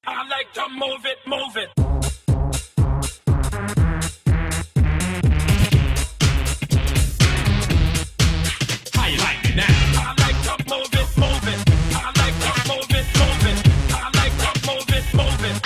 I like to move it, move it. How you like it now? I like to move it, move it. I like to move it, move it. I like to move it, move it.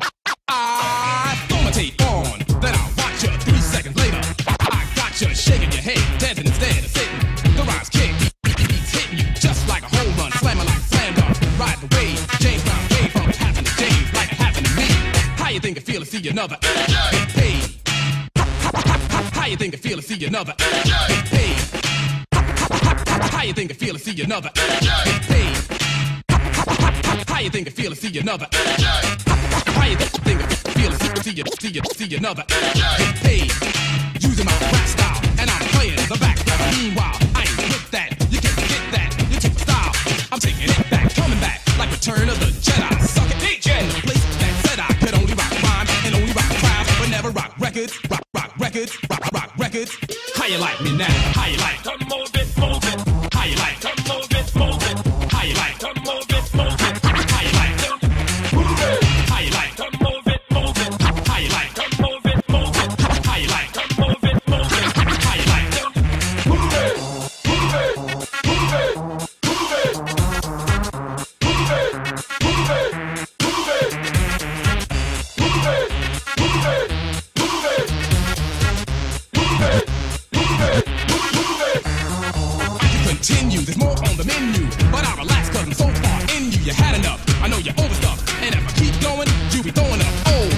I throw my tape on, then I'll watch you 3 seconds later. I got you shaking your head, dancing instead of sitting. The rhymes kick, beats hitting you just like a home run, slamming like slam dunk. Ride the wave, James Brown came from happened to James like it happened to me. How you think it feel to see another get paid? How you think it feel to see another get paid? How you think it feel to see another get paid? How you think it feel to see another? How you think it feel to see another get paid? Using my rap style, and I'm playing the background. Meanwhile, I ain't with that. You can't get that. You took the style. I'm taking it back, coming back like Return of the Jedi. Suck it, DJ. In the place that said I could only rock rhyme and only rock crowds, but never rock records. Rock records. Rock records. How you like me now? How you like to move it, move it? How you like to move it, move it? How you like to move it, move it? How you like to move it? How you like to move it, move it? How you like to move it, move it? How you like to move it, move it? How you like to move it, move it, move it, move it, move it, move it, move it, move it, move it, move it, move it, move it, move it. I can continue, there's more on the menu, but I'll relax cause I'm so far in you. You had enough, I know you're overstuffed, and if I keep going, you'll be throwing up. Oh,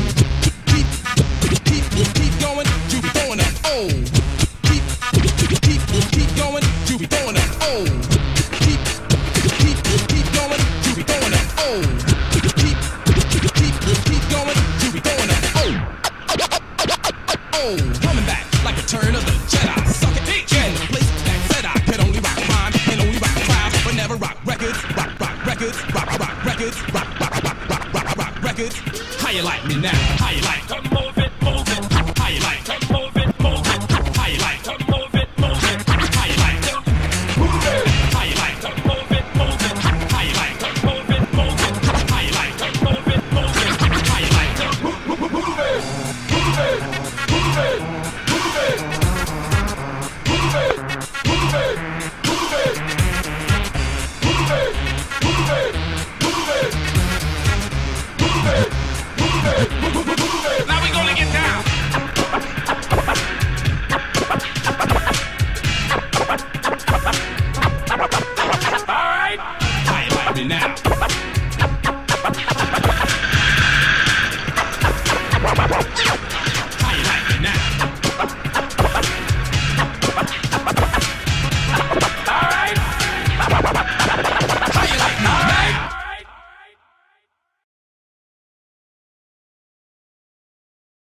keep going, you'll be throwing up. Oh, keep going, you'll be throwing up. Oh, keep going, you'll be throwing up. Oh, keep going, you'll be throwing up. Oh, coming back like Return of the Jedi. Suck it, DJ. In the place that said I could only rock rhyme and only rock crowds, but never rock records. Rock records. Rock records. Rock records. How you like me now? How you like?